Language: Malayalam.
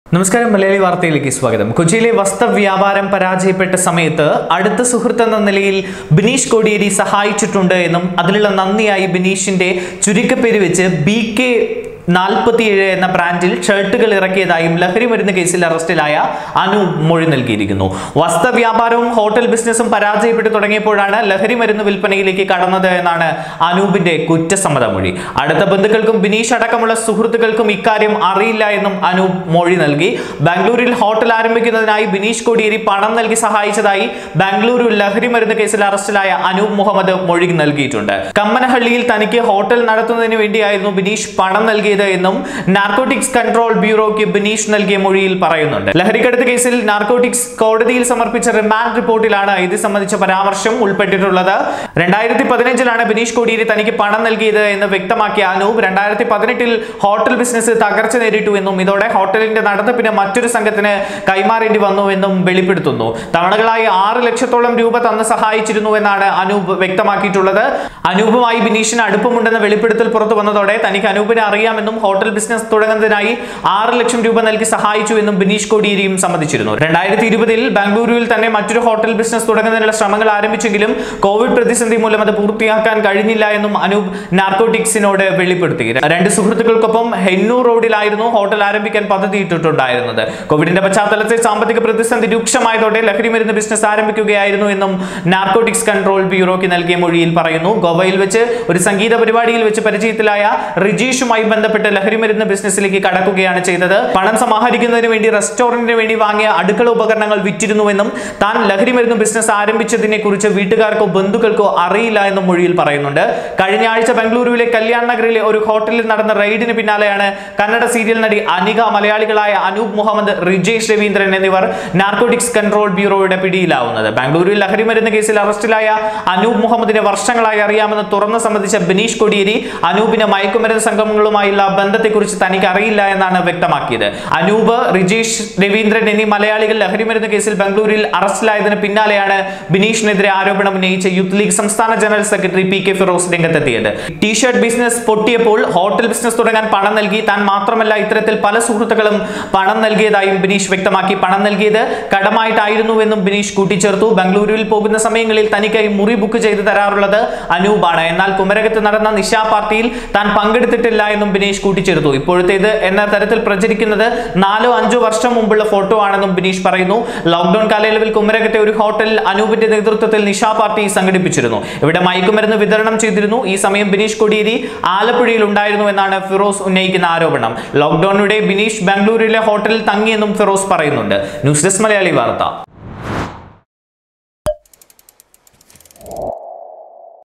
നമസ്കാരം മലയാളി വാർത്തയിലേക്ക് സ്വാഗതം. കൊച്ചിയിലെ വസ്ത്രവ്യാപാരം പരാജയപ്പെട്ട സമയത്ത് അടുത്ത സുഹൃത്തെന്ന നിലയിൽ ബിനീഷ് കോടിയേരി സഹായിച്ചിട്ടുണ്ട് എന്നും അതിലുള്ള നന്ദിയായി ബിനീഷിന്റെ ചുരുക്കപ്പേര് വെച്ച് BK47 എന്ന ബ്രാൻഡിൽ ഷർട്ടുകൾ ഇറക്കിയതായും ലഹരി മരുന്ന് കേസിൽ അറസ്റ്റിലായ അനൂപ് മൊഴി നൽകിയിരിക്കുന്നു. വസ്ത്രവ്യാപാരവും ഹോട്ടൽ ബിസിനസ്സും പരാജയപ്പെട്ടു തുടങ്ങിയപ്പോഴാണ് ലഹരി മരുന്ന് വിൽപ്പനയിലേക്ക് കടന്നത് എന്നാണ് അനൂപിന്റെ കുറ്റസമ്മത മൊഴി. അടുത്ത ബന്ധുക്കൾക്കും ബിനീഷ് അടക്കമുള്ള സുഹൃത്തുക്കൾക്കും ഇക്കാര്യം അറിയില്ല എന്നും അനൂപ് മൊഴി നൽകി. ബാംഗ്ലൂരിൽ ഹോട്ടൽ ആരംഭിക്കുന്നതിനായി ബിനീഷ് കോടിയേരി പണം നൽകി സഹായിച്ചതായി ബാംഗ്ലൂരു ലഹരി മരുന്ന് കേസിൽ അറസ്റ്റിലായ അനൂപ് മുഹമ്മദ് മൊഴി നൽകിയിട്ടുണ്ട്. കമ്മനഹള്ളിയിൽ തനിക്ക് ഹോട്ടൽ നടത്തുന്നതിന് വേണ്ടിയായിരുന്നു ബിനീഷ് പണം നൽകിയത് എന്നും നാർക്കോട്ടിക്സ് കൺട്രോൾ ബ്യൂറോയ്ക്ക് ബിനീഷ് നൽകിയ മൊഴിയിൽ പറയുന്നുണ്ട്. ലഹരിക്കടത്ത് കേസിൽ നാർക്കോട്ടിക്സ് കോടതിയിൽ സമർപ്പിച്ച റിമാൻഡ് റിപ്പോർട്ടിലാണ് ഇത് സംബന്ധിച്ച പരാമർശം ഉൾപ്പെട്ടിട്ടുള്ളത്. 2015 ബിനീഷ് കോടിയേരി തനിക്ക് പണം നൽകിയത് എന്ന് വ്യക്തമാക്കിയ അനൂപ് 2018 ഹോട്ടൽ ബിസിനസ് തകർച്ച നേരിട്ടു എന്നും ഇതോടെ ഹോട്ടലിന്റെ നടത്തിപ്പിന് മറ്റൊരു സംഘത്തിന് കൈമാറേണ്ടി വന്നു എന്നും വെളിപ്പെടുത്തുന്നു. തവണകളായി 6 ലക്ഷത്തോളം രൂപ തന്ന് സഹായിച്ചിരുന്നു എന്നാണ് അനൂപ് വ്യക്തമാക്കിയിട്ടുള്ളത്. അനൂപുമായി ബിനീഷിന് അടുപ്പമുണ്ടെന്ന വെളിപ്പെടുത്തൽ പുറത്തു വന്നതോടെ തനിക്ക് അനൂപിനെ അറിയാമെന്നും ഹോട്ടൽ ബിസിനസ് തുടങ്ങുന്നതിനായി 6 ലക്ഷം രൂപ നൽകി സഹായിച്ചു എന്നും ബിനീഷ് കോടിയേരിയും സമ്മതിച്ചിരുന്നു. 2020 ബാംഗ്ലൂരിൽ തന്നെ മറ്റൊരു ഹോട്ടൽ ബിസിനസ് തുടങ്ങുന്നതിനുള്ള ശ്രമങ്ങൾ ആരംഭിച്ചെങ്കിലും കോവിഡ് പ്രതിസന്ധി മൂലം അത് പൂർത്തിയാക്കാൻ കഴിഞ്ഞില്ല എന്നും അനൂപ് നാർക്കോട്ടിക്സിനോട് വെളിപ്പെടുത്തി. 2 സുഹൃത്തുക്കൾക്കൊപ്പം ഹെന്നൂർ റോഡിലായിരുന്നു ഹോട്ടൽ ആരംഭിക്കാൻ പദ്ധതിയിട്ടിട്ടുണ്ടായിരുന്നത്. കോവിഡിന്റെ പശ്ചാത്തലത്തിൽ സാമ്പത്തിക പ്രതിസന്ധി രൂക്ഷമായതോടെ ലഹരി മരുന്ന് ബിസിനസ് ആരംഭിക്കുകയായിരുന്നു എന്നും നാർക്കോട്ടിക്സ് കൺട്രോൾ ബ്യൂറോയ്ക്ക് നൽകിയ മൊഴിയിൽ പറയുന്നു. ഗോവയിൽ വെച്ച് ഒരു സംഗീത പരിപാടിയിൽ വെച്ച് പരിചയത്തിലായ റിജീഷുമായി ബന്ധപ്പെട്ട് ലഹരി മരുന്ന് ബിസിനസ്സിലേക്ക് കടക്കുകയാണ് ചെയ്തത്. പണം സമാഹരിക്കുന്നതിന് വേണ്ടി റെസ്റ്റോറന്റിന് വേണ്ടി വാങ്ങിയ അടുക്കള ഉപകരണങ്ങൾ വിറ്റിരുന്നുവെന്നും താൻ ലഹരി മരുന്ന് ബിസിനസ് ആരംഭിച്ചതിനെ കുറിച്ച് വീട്ടുകാർക്കോ ബന്ധുക്കൾക്കോ അറിയില്ല എന്നും മൊഴിയിൽ പറയുന്നുണ്ട്. കഴിഞ്ഞ ആഴ്ച ബംഗളൂരുവിലെ കല്യാൺ നഗറിലെ ഒരു ഹോട്ടലിൽ നടന്ന റെയ്ഡിന് പിന്നാലെയാണ് കന്നഡ സീരിയൽ നടി അനിക, മലയാളികളായ അനൂപ് മുഹമ്മദ്, റിജേഷ് രവീന്ദ്രൻ എന്നിവർ നാർക്കോട്ടിക്സ് കൺട്രോൾ ബ്യൂറോയുടെ പിടിയിലാവുന്നത്. ബാംഗ്ലൂരിൽ ലഹരി മരുന്ന് കേസിൽ അറസ്റ്റിലായ അനൂപ് മുഹമ്മദിനെ വർഷങ്ങളായി അറിയാമെന്ന് തുറന്നു സംബന്ധിച്ച ബിനീഷ് കോടിയേരി അനൂപിന് മയക്കുമരുന്ന് സംഘങ്ങളുമായുള്ള ബന്ധത്തെക്കുറിച്ച് തനിക്ക് അറിയില്ല എന്നാണ് വ്യക്തമാക്കിയത്. അനൂപ്, റിജേഷ് രവീന്ദ്രൻ എന്നീ മലയാളികൾ ലഹരി മരുന്ന് കേസിൽ ബംഗളൂരിൽ അറസ്റ്റിലായതിന് പിന്നാലെയാണ് ബിനീഷിനെതിരെ ആരോപണം ഉന്നയിച്ച യൂത്ത് ലീഗ് സംസ്ഥാന ജനറൽ സെക്രട്ടറി PK ഫിറോസ് രംഗത്തെത്തിയത്. ടീഷർട്ട് ബിസിനസ് പൊട്ടിയപ്പോൾ ഹോട്ടൽ ബിസിനസ് തുടങ്ങാൻ പണം നൽകി. താൻ മാത്രമല്ല ഇത്തരത്തിൽ പല സുഹൃത്തുക്കളും പണം നൽകിയതായും ബിനീഷ് വ്യക്തമാക്കി. പണം നൽകിയത് കടമായിട്ടായിരുന്നുവെന്നും ബിനീഷ് കൂട്ടിച്ചേർത്തു. ബംഗളൂരുവിൽ പോകുന്ന സമയങ്ങളിൽ തനിക്കായി മുറി ബുക്ക് ചെയ്ത് തരാറുള്ളത് അനൂപാണ്. എന്നാൽ കുമരകത്ത് നടന്ന നിശാ പാർട്ടിയിൽ താൻ പങ്കെടുത്തിട്ടില്ല എന്നും ബിനീഷ് കൂട്ടിച്ചേർത്തു. ഇപ്പോഴത്തേത് എന്ന തരത്തിൽ പ്രചരിക്കുന്നത് 4-5 വർഷം മുമ്പുള്ള ഫോട്ടോ ആണെന്നും ബിനീഷ് പറയുന്നു. ലോക്ക്ഡൌൺ കാലയളവിൽ കുമരകത്തെ ഒരു ഹോട്ടലിൽ അനൂപിന്റെ നേതൃത്വത്തിൽ നിശാ പാർട്ടി സംഘടിപ്പിച്ചിരുന്നു. ഇവിടെ മയക്കുമരുന്ന് വിതരണം ചെയ്തിരുന്നു. ഈ സമയം ബിനീഷ് കോടിയേരി ആലപ്പുഴയിൽ ഉണ്ടായിരുന്നു എന്നാണ് ഫിറോസ് ഉന്നയിക്കുന്ന ആരോപണം. ലോക്ക്ഡൌണിനിടെ ബിനീഷ് ബാംഗ്ലൂരിലെ ഹോട്ടലിൽ തങ്ങിയെന്നും ഫിറോസ് പറയുന്നുണ്ട്. ന്യൂസ് ഡെസ്ക് മലയാളി വാർത്ത.